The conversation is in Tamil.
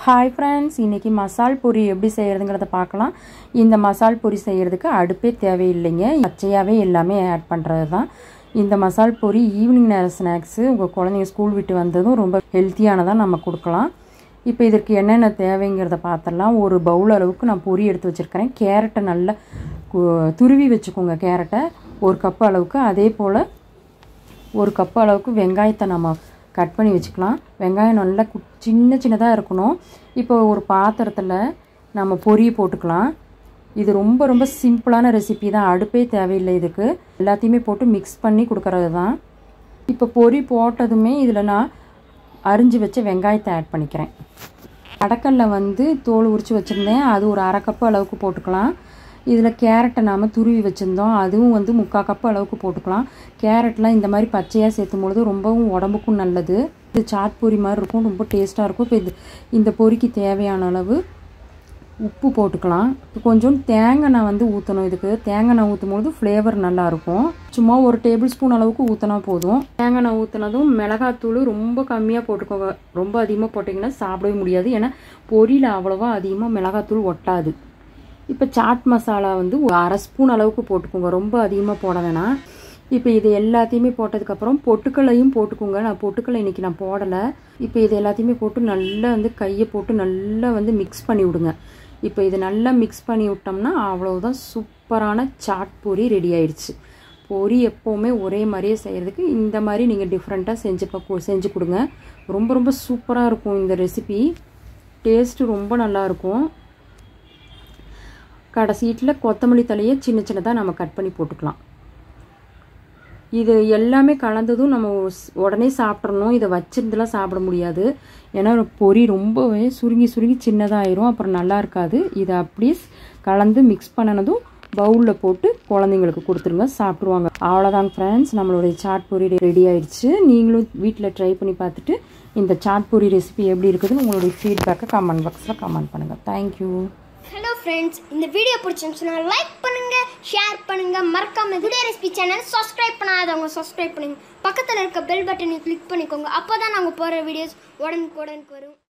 ஹாய் ஃப்ரெண்ட்ஸ், இன்றைக்கி மசால் பொரி எப்படி செய்கிறதுங்கிறத பார்க்கலாம். இந்த மசால் பொரி செய்கிறதுக்கு அடுப்பே தேவையில்லைங்க, பச்சையாகவே எல்லாமே ஆட் பண்ணுறது தான். இந்த மசால் பொரி ஈவினிங் நேர ஸ்நாக்ஸு உங்கள் குழந்தைங்க ஸ்கூல் விட்டு வந்ததும் ரொம்ப ஹெல்த்தியானதாக நம்ம கொடுக்கலாம். இப்போ இதற்கு என்னென்ன தேவைங்கிறத பார்த்துடலாம். ஒரு பவுல் அளவுக்கு நான் பொரி எடுத்து வச்சுருக்கிறேன். கேரட்டை நல்லா துருவி வச்சுக்கோங்க. கேரட்டை ஒரு கப்பு அளவுக்கு, அதே போல் ஒரு கப்பு அளவுக்கு வெங்காயத்தை நம்ம கட் பண்ணி வச்சுக்கலாம். வெங்காயம் நல்லா சின்ன சின்னதாக இருக்கணும். இப்போ ஒரு பாத்திரத்தில் நம்ம பொரியை போட்டுக்கலாம். இது ரொம்ப ரொம்ப சிம்பிளான ரெசிபி தான், அடுப்பே தேவையில்லை. இதுக்கு எல்லாத்தையுமே போட்டு மிக்ஸ் பண்ணி கொடுக்கறது தான். இப்போ பொரி போட்டதுமே இதில் நான் அரிஞ்சு வச்ச வெங்காயத்தை ஆட் பண்ணிக்கிறேன். கடக்கல்ல தோல் உரித்து வச்சுருந்தேன், அது ஒரு அரை கப்பு அளவுக்கு போட்டுக்கலாம். இதில் கேரட்டை நாம் துருவி வச்சுருந்தோம், அதுவும் 3/4 கப்பு அளவுக்கு போட்டுக்கலாம். கேரட்லாம் இந்த மாதிரி பச்சையாக சேர்த்தும் பொழுது ரொம்பவும் உடம்புக்கும் நல்லது. இது சாட் பொரி மாதிரி இருக்கும், ரொம்ப டேஸ்ட்டாக இருக்கும். இப்போ இந்த பொரிக்கு தேவையான அளவு உப்பு போட்டுக்கலாம். கொஞ்சம் தேங்காய் எண்ணெய் ஊற்றணும். இதுக்கு தேங்காய் எண்ணெய் ஊற்றும் பொழுது ஃப்ளேவர் நல்லாயிருக்கும். சும்மா ஒரு டேபிள் ஸ்பூன் அளவுக்கு ஊற்றினா போதும். தேங்காய் எண்ணெய் ஊற்றினதும் மிளகாத்தூள் ரொம்ப கம்மியாக போட்டுக்கோங்க. ரொம்ப அதிகமாக போட்டிங்கன்னா சாப்பிடவே முடியாது, ஏன்னா பொரியில் அவ்வளோவா அதிகமாக மிளகாத்தூள் ஒட்டாது. இப்போ சாட் மசாலா ஒரு அரை ஸ்பூன் அளவுக்கு போட்டுக்கோங்க, ரொம்ப அதிகமாக போட வேணாம். இப்போ இது எல்லாத்தையுமே போட்டதுக்கப்புறம் பொட்டுக்கல்லையும் போட்டுக்கோங்க. நான் பொட்டுக்கல்லை இன்றைக்கி நான் போடலை. இப்போ இது எல்லாத்தையுமே போட்டு நல்லா கையை போட்டு நல்லா மிக்ஸ் பண்ணி விடுங்க. இப்போ இது நல்லா மிக்ஸ் பண்ணி விட்டோம்னா அவ்வளோதான், சூப்பரான சாட் பொரி ரெடி ஆயிடுச்சு. பொரி எப்போவுமே ஒரே மாதிரியே செய்கிறதுக்கு இந்த மாதிரி நீங்கள் டிஃப்ரெண்ட்டாக செஞ்சு கொடுங்க. ரொம்ப ரொம்ப சூப்பராக இருக்கும் இந்த ரெசிபி. டேஸ்ட்டு ரொம்ப நல்லாயிருக்கும். கடைசீட்டில் கொத்தமல்லி தலையை சின்ன சின்னதாக நம்ம கட் பண்ணி போட்டுக்கலாம். இது எல்லாமே கலந்ததும் நம்ம உடனே சாப்பிட்றணும். இதை வச்சிருந்துலாம் சாப்பிட முடியாது, ஏன்னா பொரி ரொம்பவே சுருங்கி சுருங்கி சின்னதாகிடும், அப்புறம் நல்லா இருக்காது. இதை அப்படியே கலந்து மிக்ஸ் பண்ணினதும் பவுலில் போட்டு குழந்தைங்களுக்கு கொடுத்துருங்க, சாப்பிட்ருவாங்க. அவ்வளோதாங்க ஃப்ரெண்ட்ஸ், நம்மளுடைய சாட் பொரி ரெடி ஆயிடுச்சு. நீங்களும் வீட்டில் ட்ரை பண்ணி பார்த்துட்டு இந்த சாட் பொரி ரெசிபி எப்படி இருக்குதுன்னு உங்களுடைய ஃபீட்பேக்கை கமெண்ட் பாக்ஸில் கமெண்ட் பண்ணுங்கள். தேங்க்யூ. ஹலோ ஃப்ரெண்ட்ஸ், இந்த வீடியோ பிடிச்சிருந்துச்சுன்னா லைக் பண்ணுங்கள், ஷேர் பண்ணுங்கள், மறக்காம குட் ரெசிபி சேனல் சப்ஸ்கிரைப் பண்ணாதவங்க சப்ஸ்கிரைப் பண்ணுங்கள். பக்கத்தில் இருக்க பெல் பட்டனை கிளிக் பண்ணிக்கோங்க, அப்போ தான் நாங்கள் போகிற வீடியோஸ் உடனுக்குடனுக்கு வரும்.